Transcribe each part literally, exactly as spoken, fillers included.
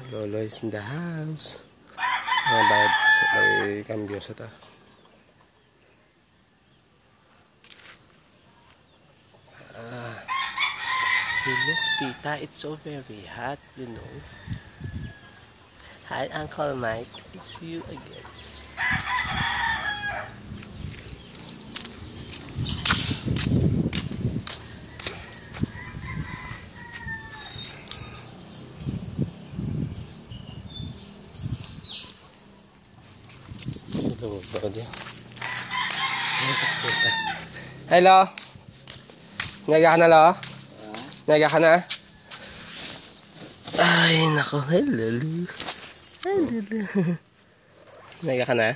Lolo is in the house. Mga bayad may cambio sa ta. Ah. Look, tita, it's so very hot, you know. Hi, Uncle Mike. It's you again. Hello. Ngaga ka na, lo? Ngaga ka na? Ay, nako. Hello. Hello. Ngaga ka na?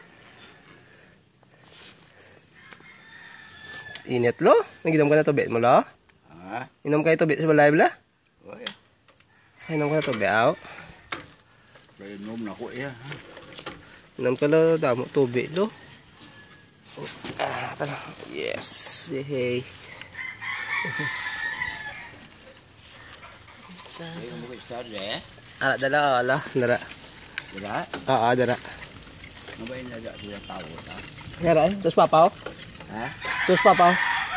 Init, lo? Naginom ka na tubig mo, lo? Ha? Inom kayo tubig sa balay, bala? Oy. Inom ka na tubig, aw? Inom na ko, iya. Inom ka lo, damo tubig, lo. Ah, tala. Yes. Hey. Ay, mo ko start eh. Ah, dala, ala, dara. Dira? Ah, ah, dara. Mabay na da siya tao ta. Dara, eh. Terus papaw? Ha? Terus papaw?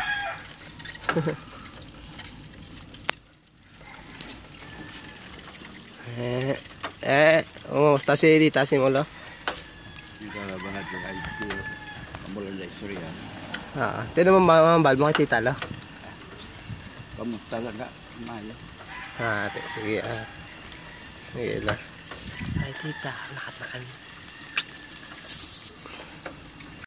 eh, eh, oh, stasi di tasi mo lo. Kita la bangat la itu. Amol la istorya. Ah, tinan mo mamambal mo kay tita lo. Kamu talaga mayo. Ah, sige ah. Sige lang. Ay, tita, lakat na kami.